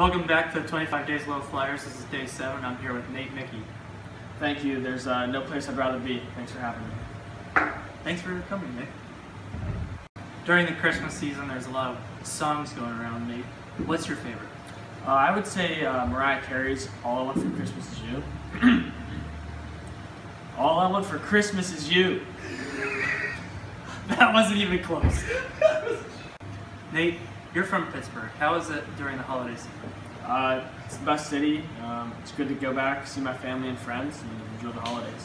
Welcome back to 25 Days Low Flyers. This is day 7. I'm here with Nate Mickey. Thank you. There's no place I'd rather be. Thanks for having me. Thanks for coming, Nate. During the Christmas season, there's a lot of songs going around, Nate. What's your favorite? I would say Mariah Carey's All I Want for Christmas Is You. All I want for Christmas is you. That wasn't even close. Nate, you're from Pittsburgh. How is it during the holiday season? It's the best city. It's good to go back, see my family and friends, and enjoy the holidays.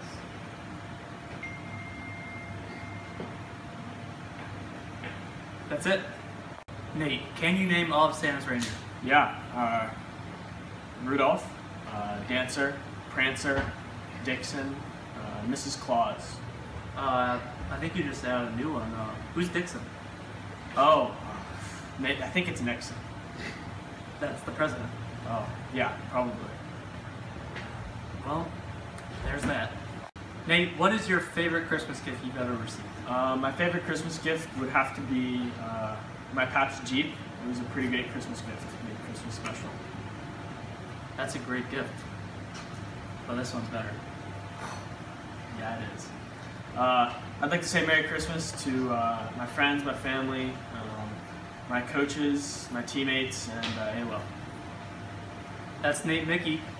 That's it. Nate, can you name all of Santa's reindeer? Yeah. Rudolph, Dancer, Prancer, Dixon, Mrs. Claus. I think you just added a new one. Who's Dixon? Oh, I think it's Nixon. That's the president. Oh, yeah, probably. Well, there's that. Nate, what is your favorite Christmas gift you've ever received? My favorite Christmas gift would have to be my Pat's Jeep. It was a pretty great Christmas gift, made Christmas special. That's a great gift. But this one's better. Yeah, it is. I'd like to say Merry Christmas to my friends, my family, my coaches, my teammates, and AOL. That's Nate Mickey.